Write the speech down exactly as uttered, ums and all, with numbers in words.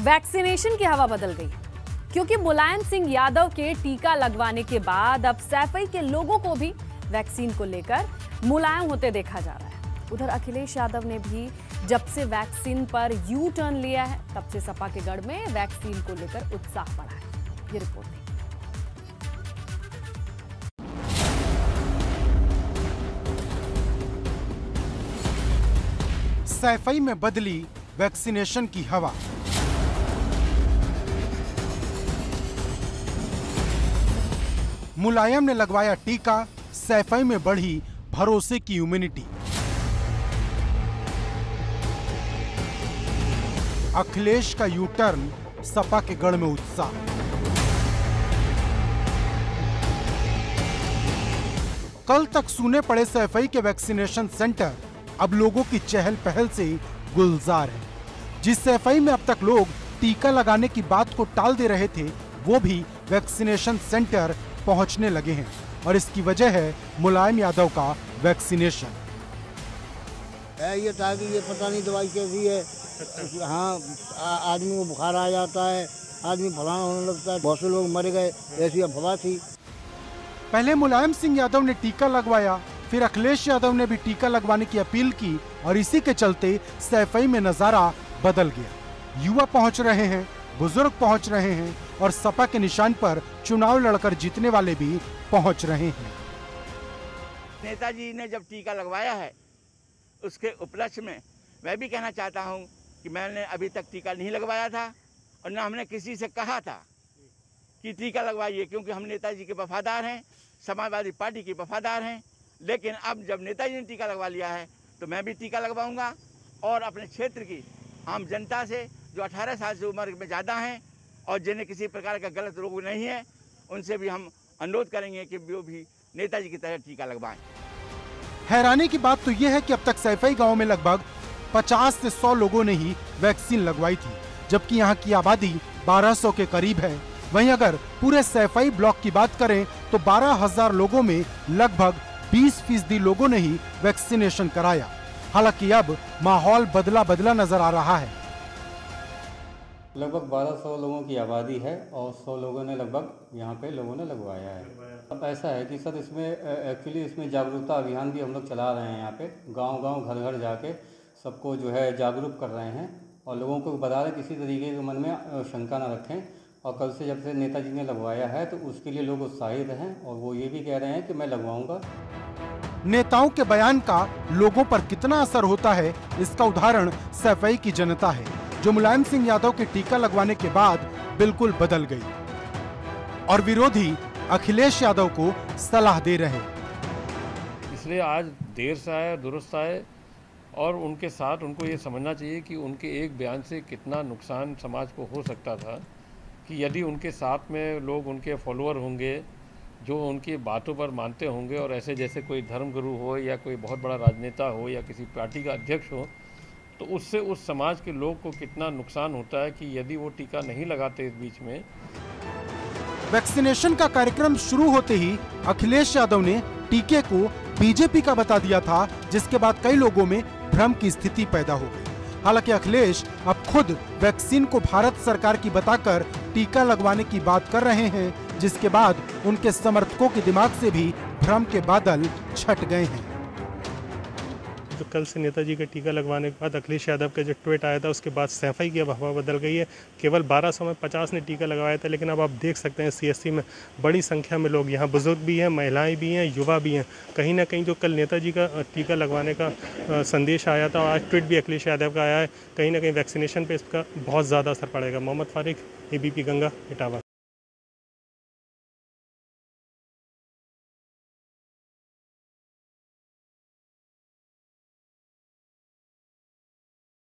Vaccination की हवा बदल गई क्योंकि मुलायम सिंह यादव के टीका लगवाने के बाद अब सैफई के लोगों को भी वैक्सीन को लेकर मुलायम होते देखा जा रहा है। उधर अखिलेश यादव ने भी जब से वैक्सीन पर यू टर्न लिया है तब से सपा के गढ़ में वैक्सीन को लेकर उत्साह बढ़ा है। ये रिपोर्ट है। सैफई में बदली वैक्सीनेशन की हवा। मुलायम ने लगवाया टीका, सैफई में बढ़ी भरोसे की इम्यूनिटी। अखिलेश का यू टर्न, सपा के गढ़ में उत्साह। कल तक सूने पड़े सैफई के वैक्सीनेशन सेंटर अब लोगों की चहल पहल से गुलजार है। जिस सैफई में अब तक लोग टीका लगाने की बात को टाल दे रहे थे, वो भी वैक्सीनेशन सेंटर पहुंचने लगे हैं और इसकी वजह है मुलायम यादव का वैक्सीनेशन। ये था कि ये पता नहीं दवाई कैसी है। हाँ, आदमी को बुखार आ जाता है, आदमी फलाना होने लगता है, बहुत से लोग मर गए, ऐसी अफवाह थी। पहले मुलायम सिंह यादव ने टीका लगवाया, फिर अखिलेश यादव ने भी टीका लगवाने की अपील की और इसी के चलते सैफई में नजारा बदल गया। युवा पहुंच रहे हैं, बुजुर्ग पहुंच रहे हैं और सपा के निशान पर चुनाव लड़कर जीतने वाले भी पहुंच रहे हैं। नेताजी ने जब टीका लगवाया है उसके उपलक्ष्य में मैं भी कहना चाहता हूं कि मैंने अभी तक टीका नहीं लगवाया था और न हमने किसी से कहा था कि टीका लगवाइए, क्योंकि हम नेताजी के वफादार हैं, समाजवादी पार्टी के वफादार हैं। लेकिन अब जब नेताजी ने टीका लगवा लिया है तो मैं भी टीका लगवाऊंगा और अपने क्षेत्र की आम जनता से जो अठारह साल से उम्र में ज़्यादा हैं और जिन्हें किसी प्रकार का गलत रोग नहीं है, उनसे भी हम अनुरोध करेंगे कि वो भी नेताजी की तरह टीका लगवाएं। हैरानी की बात तो यह है कि अब तक सैफई गांव में लगभग पचास से सौ लोगों ने ही वैक्सीन लगवाई थी, जबकि यहां की आबादी बारह सौ के करीब है। वहीं अगर पूरे सैफई ब्लॉक की बात करें तो बारह हजार लोगों में लगभग बीस फीसदी लोगों ने ही वैक्सीनेशन कराया। हालांकि अब माहौल बदला बदला नजर आ रहा है। लगभग बारह सौ लोगों की आबादी है और सौ लोगों ने लगभग यहाँ पे लोगों ने लगवाया है। अब ऐसा है कि सर इसमें एक्चुअली इसमें जागरूकता अभियान भी हम लोग चला रहे हैं। यहाँ पे गांव-गांव घर-घर जाके सबको जो है जागरूक कर रहे हैं और लोगों को बता रहे किसी तरीके के मन में शंका न रखें। और कल से जब से नेताजी ने लगवाया है तो उसके लिए लोग उत्साहित हैं और वो ये भी कह रहे हैं कि मैं लगवाऊंगा। नेताओं के बयान का लोगों पर कितना असर होता है, इसका उदाहरण सैफई की जनता है, जो मुलायम सिंह यादव के टीका लगवाने के बाद बिल्कुल बदल गई और विरोधी अखिलेश यादव को सलाह दे रहे। इसलिए आज देर से आए, दुरुस्त आए और उनके साथ उनको ये समझना चाहिए कि उनके एक बयान से कितना नुकसान समाज को हो सकता था, कि यदि उनके साथ में लोग उनके फॉलोअर होंगे जो उनकी बातों पर मानते होंगे और ऐसे जैसे कोई धर्मगुरु हो या कोई बहुत बड़ा राजनेता हो या किसी पार्टी का अध्यक्ष हो, तो उससे उस समाज के लोग को कितना नुकसान होता है कि यदि वो टीका नहीं लगाते इस बीच में। वैक्सीनेशन का कार्यक्रम शुरू होते ही अखिलेश यादव ने टीके को बीजेपी का बता दिया था, जिसके बाद कई लोगों में भ्रम की स्थिति पैदा हो गई। हालांकि अखिलेश अब खुद वैक्सीन को भारत सरकार की बताकर टीका लगवाने की बात कर रहे हैं, जिसके बाद उनके समर्थकों के दिमाग से भी भ्रम के बादल छट गए हैं। तो कल से नेताजी का टीका लगवाने के बाद अखिलेश यादव का जो ट्वीट आया था उसके बाद सैफई की हवा बदल गई है। केवल बारह सौ में पचास ने टीका लगवाया था, लेकिन अब आप देख सकते हैं सीएससी में बड़ी संख्या में लोग, यहाँ बुजुर्ग भी हैं, महिलाएं भी हैं, युवा भी हैं। कहीं ना कहीं जो कल नेताजी का टीका लगवाने का संदेश आया था, आज ट्वीट भी अखिलेश यादव का आया है, कहीं ना कहीं वैक्सीनेशन पर इसका बहुत ज़्यादा असर पड़ेगा। मोहम्मद फारिक, एबीपी गंगा, इटावा।